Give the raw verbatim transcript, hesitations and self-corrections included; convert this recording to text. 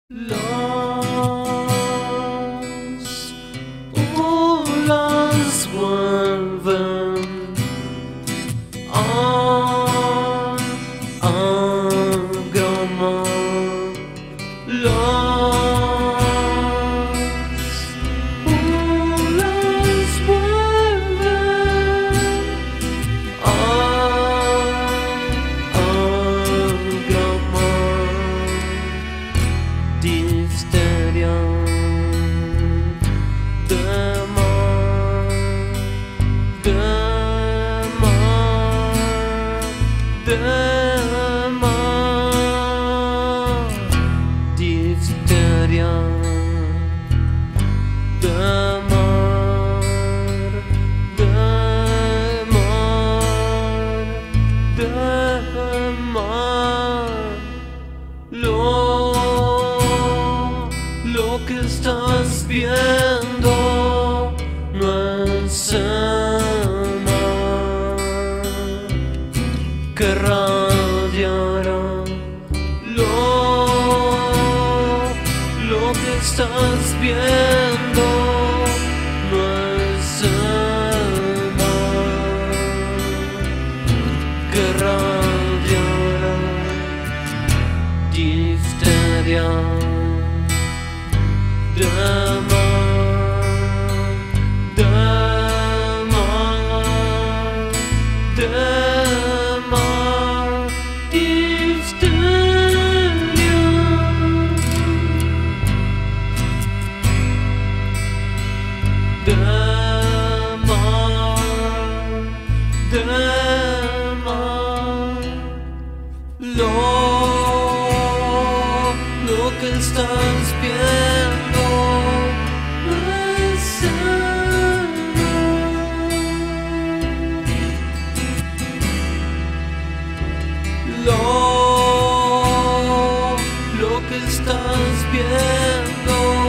Las olas vuelven a agromar. Las olas vuelven a agromar. Difteria de mar, de mar, de mar. Difteria de mar, de mar, de mar. Lo Lo que estás viendo no es el mar que radiará. Lo, lo que estás viendo no es el mar que radiará. Difteria de mar, de mar, de mar. Difteria de mar, de mar. Lo, lo que estás viendo no es el mar. Lo, lo que estás viendo